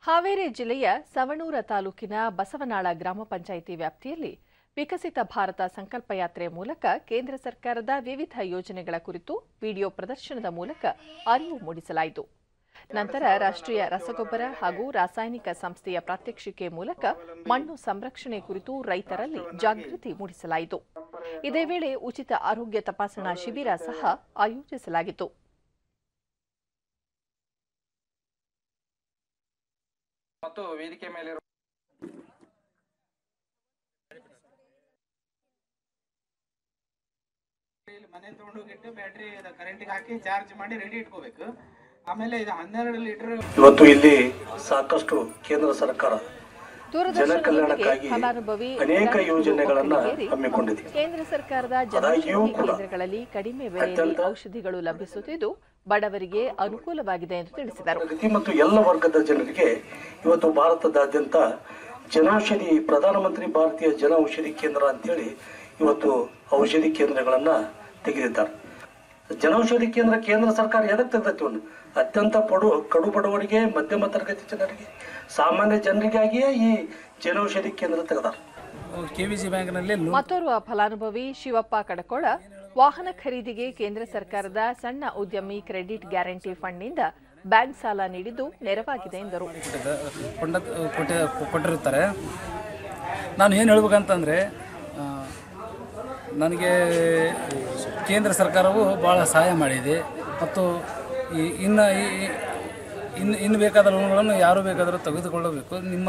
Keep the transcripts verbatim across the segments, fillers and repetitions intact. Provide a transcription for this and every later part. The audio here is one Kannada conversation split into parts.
ಹಾವೇರಿ ಜಿಲ್ಲೆಯ ಸವಣೂರ ತಾಲೂಕಿನ ಬಸವನಾಳ ಗ್ರಾಮ ಪಂಚಾಯಿತಿ ವ್ಯಾಪ್ತಿಯಲ್ಲಿ ವಿಕಸಿತ ಭಾರತ ಸಂಕಲ್ಪ ಯಾತ್ರೆ ಮೂಲಕ ಕೇಂದ್ರ ಸರ್ಕಾರದ ವಿವಿಧ ಯೋಜನೆಗಳ ಕುರಿತು ವಿಡಿಯೋ ಪ್ರದರ್ಶನದ ಮೂಲಕ ಅರಿವು ಮೂಡಿಸಲಾಯಿತು. ನಂತರ ರಾಷ್ಟ್ರೀಯ ರಸಗೊಬ್ಬರ ಹಾಗೂ ರಾಸಾಯನಿಕ ಸಂಸ್ಥೆಯ ಪ್ರಾತ್ಯಕ್ಷಿಕೆ ಮೂಲಕ ಮಣ್ಣು ಸಂರಕ್ಷಣೆ ಕುರಿತು ರೈತರಲ್ಲಿ ಜಾಗೃತಿ ಮೂಡಿಸಲಾಯಿತು. ಇದೇ ವೇಳೆ ಉಚಿತ ಆರೋಗ್ಯ ತಪಾಸಣಾ ಶಿಬಿರ ಸಹ ಆಯೋಜಿಸಲಾಗಿತ್ತು. ಮತ್ತು ವೇದಿಕೆ ಮೇಲೆ ಮನೆ ತಗೊಂಡೋಗಿಟ್ಟು ಬ್ಯಾಟರಿ ಕರೆಂಟ್ ಹಾಕಿ ಚಾರ್ಜ್ ಮಾಡಿ ರೆಡಿ ಇಟ್ಕೋಬೇಕು. ಆಮೇಲೆ ಇದು ಹನ್ನೆರಡು ಲೀಟರ್. ಇವತ್ತು ಇಲ್ಲಿ ಸಾಕಷ್ಟು ಕೇಂದ್ರ ಸರ್ಕಾರ ಜನಕಲ್ಯಾಣಕ್ಕಾಗಿ ಅನೇಕ ಯೋಜನೆಗಳನ್ನು ಹಮ್ಮಿಕೊಂಡಿದೆ. ಕೇಂದ್ರ ಸರ್ಕಾರದ ಜನೌಷಧಿ ಕೇಂದ್ರಗಳಲ್ಲಿ ಕಡಿಮೆ ಬೆಲೆಯಲ್ಲಿ ಔಷಧಿಗಳು ಲಭಿಸುತ್ತಿದ್ದು ಬಡವರಿಗೆ ಅನುಕೂಲವಾಗಿದೆ ಎಂದು ತಿಳಿಸಿದರು. ಮತ್ತು ಎಲ್ಲ ವರ್ಗದ ಜನರಿಗೆ ಇವತ್ತು ಭಾರತದಾದ್ಯಂತ ಜನೌಷಧಿ ಪ್ರಧಾನಮಂತ್ರಿ ಭಾರತೀಯ ಜನೌಷಧಿ ಕೇಂದ್ರ ಅಂತೇಳಿ ಇವತ್ತು ಔಷಧಿ ಕೇಂದ್ರಗಳನ್ನ ತೆಗೆದಿದ್ದಾರೆ. ಜನೌಷಧಿ ಕೇಂದ್ರ ಕೇಂದ್ರ ಸರ್ಕಾರ ಎದಕ್ಕೆ ತೆಗೆದೈತಿ? ಅತ್ಯಂತ ಪಡು ಕಡು ಬಡವರಿಗೆ, ಮಧ್ಯಮ ತರಗತಿ ಜನರಿಗೆ, ಸಾಮಾನ್ಯ ಜನರಿಗಾಗಿಯೇ ಈ ಜನೌಷಧಿ ಕೇಂದ್ರ ತೆಗೆದಾರೆ. ಕೆವಿಜಿ ಬ್ಯಾಂಕ್ನಲ್ಲಿ ಮತ್ತೋರ್ವ ಫಲಾನುಭವಿ ಶಿವಪ್ಪ ಕಡಕೋಳ ವಾಹನ ಖರೀದಿಗೆ ಕೇಂದ್ರ ಸರ್ಕಾರದ ಸಣ್ಣ ಉದ್ಯಮಿ ಕ್ರೆಡಿಟ್ ಗ್ಯಾರಂಟಿ ಫಂಡ್ನಿಂದ ಬ್ಯಾಂಕ್ ಸಾಲ ನೀಡಿದ್ದು ನೆರವಾಗಿದೆ ಎಂದರು. ಕೊಟ್ಟಿರುತ್ತಾರೆ. ನಾನು ಏನು ಹೇಳ್ಬೇಕಂತಂದರೆ, ನನಗೆ ಕೇಂದ್ರ ಸರ್ಕಾರವು ಭಾಳ ಸಹಾಯ ಮಾಡಿದೆ ಮತ್ತು ಇನ್ನು ಇನ್ನು ಇನ್ನು ಬೇಕಾದ ಲೋನ್ಗಳನ್ನು ಯಾರು ಬೇಕಾದರೂ ತೆಗೆದುಕೊಳ್ಳಬೇಕು. ನಿಮ್ಮ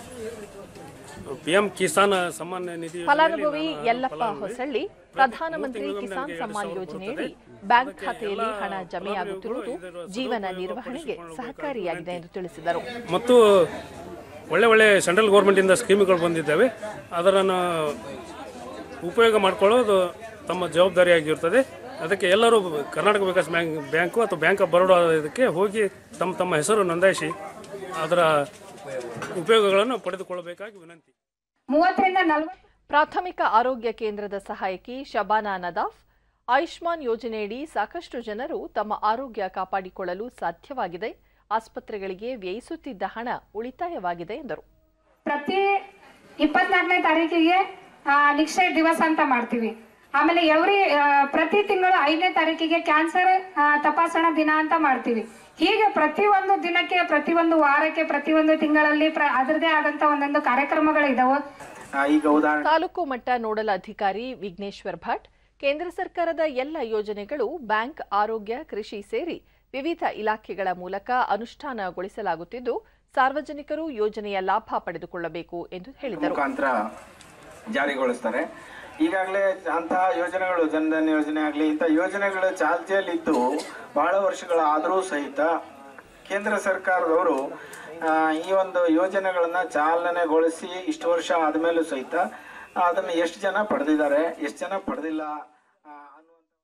ಪಿಎಂ ಕಿಸಾನ್ ಸಮ್ಮಾನ್ ನಿಧಿ ಫಲಾನುಭವಿ ಯಲ್ಲಪ್ಪ ಹೊಸಳ್ಳಿ ಪ್ರಧಾನಮಂತ್ರಿ ಕಿಸಾನ್ ಸಮ್ಮಾನ್ ಯೋಜನೆಯಡಿ ಬ್ಯಾಂಕ್ ಖಾತೆಯಲ್ಲಿ ಹಣ ಜಮೆಯಾಗುತ್ತಿರುವುದು ಜೀವನ ನಿರ್ವಹಣೆಗೆ ಸಹಕಾರಿಯಾಗಿದೆ ಎಂದು ತಿಳಿಸಿದರು. ಮತ್ತು ಒಳ್ಳೆ ಒಳ್ಳೆ ಸೆಂಟ್ರಲ್ ಗೌರ್ಮೆಂಟ್ ಇಂದ ಸ್ಕೀಮ್ಗಳು ಬಂದಿದ್ದಾವೆ. ಅದನ್ನು ಉಪಯೋಗ ಮಾಡಿಕೊಳ್ಳೋದು ತಮ್ಮ ಜವಾಬ್ದಾರಿಯಾಗಿರುತ್ತದೆ. ಅದಕ್ಕೆ ಎಲ್ಲರೂ ಕರ್ನಾಟಕ ವಿಕಾಸ್ ಬ್ಯಾಂಕ್ ಬ್ಯಾಂಕು ಅಥವಾ ಬ್ಯಾಂಕ್ ಆಫ್ ಬರೋಡಾ ಇದಕ್ಕೆ ಹೋಗಿ ತಮ್ಮ ತಮ್ಮ ಹೆಸರು ನೋಂದಾಯಿಸಿ ಅದರ ಉಪಯೋಗಗಳನ್ನು ಪಡೆದುಕೊಳ್ಳಬೇಕಾಗಿ ವಿನಂತಿ. ಪ್ರಾಥಮಿಕ ಆರೋಗ್ಯ ಕೇಂದ್ರದ ಸಹಾಯಕಿ ಶಬಾನಾ ನದಾಫ್ ಆಯುಷ್ಮಾನ್ ಯೋಜನೆಯಡಿ ಸಾಕಷ್ಟು ಜನರು ತಮ್ಮ ಆರೋಗ್ಯ ಕಾಪಾಡಿಕೊಳ್ಳಲು ಸಾಧ್ಯವಾಗಿದೆ, ಆಸ್ಪತ್ರೆಗಳಿಗೆ ವ್ಯಯಿಸುತ್ತಿದ್ದ ಹಣ ಉಳಿತಾಯವಾಗಿದೆ ಎಂದರು. ಪ್ರತಿ ಇಪ್ಪತ್ನಾಲ್ಕನೇ ತಾರೀಕಿಗೆ ನಿಕ್ಷಯ ದಿವಸ ಅಂತ ಮಾಡ್ತೀವಿ. ಆಮೇಲೆ ಎವ್ರಿ ಪ್ರತಿ ತಿಂಗಳು ಐದನೇ ತಾರೀಕಿಗೆ ಕ್ಯಾನ್ಸರ್ ತಪಾಸಣಾ ದಿನ ಅಂತ ಮಾಡ್ತೀವಿ. ಹೀಗೆ ಪ್ರತಿಯೊಂದು ದಿನಕ್ಕೆ, ಪ್ರತಿಯೊಂದು ವಾರಕ್ಕೆ, ಪ್ರತಿಯೊಂದು ತಿಂಗಳಲ್ಲಿ ಅದರದೇ ಆದಂತ ಒಂದೊಂದು ಕಾರ್ಯಕ್ರಮಗಳಿದಾವೆ. ತಾಲೂಕು ಮಟ್ಟ ನೋಡಲ್ ಅಧಿಕಾರಿ ವಿಘ್ನೇಶ್ವರ್ ಭಟ್ ಕೇಂದ್ರ ಸರ್ಕಾರದ ಎಲ್ಲ ಯೋಜನೆಗಳು ಬ್ಯಾಂಕ್, ಆರೋಗ್ಯ, ಕೃಷಿ ಸೇರಿ ವಿವಿಧ ಇಲಾಖೆಗಳ ಮೂಲಕ ಅನುಷ್ಠಾನಗೊಳಿಸಲಾಗುತ್ತಿದ್ದು ಸಾರ್ವಜನಿಕರು ಯೋಜನೆಯ ಲಾಭ ಪಡೆದುಕೊಳ್ಳಬೇಕು ಎಂದು ಹೇಳಿದರು. ಜಾರಿಗೊಳಿಸ್ತಾರೆ. ಈಗಾಗಲೇ ಅಂತಹ ಯೋಜನೆಗಳು, ಜನಧನ್ ಯೋಜನೆ ಆಗಲಿ, ಇಂಥ ಯೋಜನೆಗಳು ಚಾಲ್ತಿಯಲ್ಲಿದ್ದು ಬಹಳ ವರ್ಷಗಳಾದರೂ ಸಹಿತ ಕೇಂದ್ರ ಸರ್ಕಾರದವರು ಈ ಒಂದು ಯೋಜನೆಗಳನ್ನ ಚಾಲನೆಗೊಳಿಸಿ ಇಷ್ಟು ವರ್ಷ ಆದಮೇಲೂ ಸಹಿತ ಅದನ್ನು ಎಷ್ಟು ಜನ ಪಡೆದಿದ್ದಾರೆ, ಎಷ್ಟು ಜನ ಪಡೆದಿಲ್ಲ